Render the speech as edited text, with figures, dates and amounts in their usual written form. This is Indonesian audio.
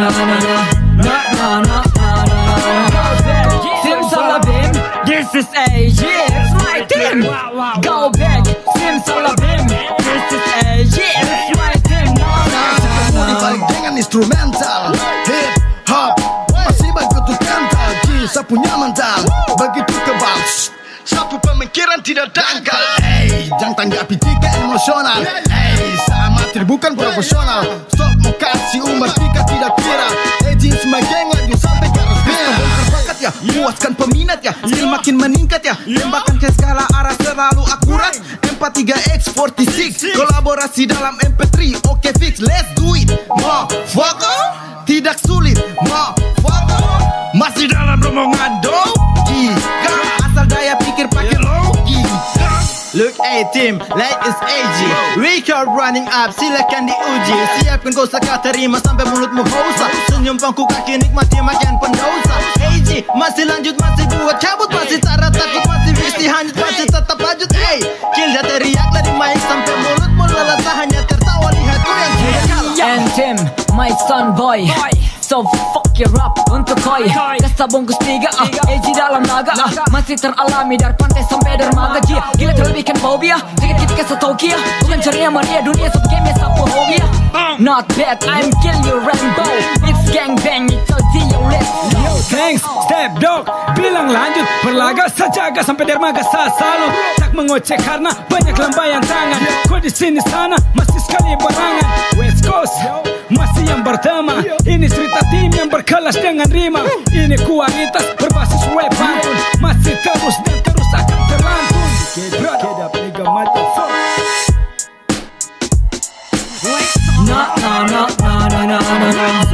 Simsalabim, this is AG, it's my team. Go back, Simsalabim, this is AG, it's my team. Balik dengan instrumental hip hop masih begitu kental, kisah punya mental begitu kebal. Satu pemikiran tidak dangkal. Jangan tanggapi jika emosional. Sama bukan profesional. Stop mau kasih umur jika tidak viral. Jeans mageng lagi sampai garis viral. Bakat ya, puaskan peminat ya. Skill makin meningkat ya. Tembakan ke skala arah selalu akurat. M43X46 kolaborasi dalam MP3. Oke fix, let's do it. Motherfucker, tidak sulit. Motherfucker, masih dalam rombongan Jika asal daya pikir pakai logika. Look A-Team, like it's AG. We are running up, silakan diuji. Siapkan kau seka terima sampai mulutmu hausa. Senyum pangku kaki nikmati makan pendosa. AG, masih lanjut, masih buat cabut. Masih cara takut, masih visi hanyut. Masih tetap lanjut, kill dah teriak dari mic sampai mulutmu lelah. Hanya tertawa lihat kau yang sudah kalah. And Tim, my son boy, so fuck your rap untuk koi. Kasta bungkus 3 AG dalam naga masih teralami dari pantai sampai dermaga. Gila terlebihkan fobia, sedikit ke Tokia. Bukan ceria Maria, dunia sub game sapu hobia. Not bad, I'm kill you rainbow. It's gang bang, it's a deal, let's go. Thanks, step dog, bilang lanjut. Berlaga sajaga sampai dermaga sasalo. Tak mengoceh karena banyak lambayan tangan. Kau di sini sana masih sekali barangan. West Coast masih yang pertama. Ini cerita tim yang berkelas dengan rima. Ini kualitas berbasis web pantun. Masih terus dan terus akan terlantun. Get up nigga motherfucker. No.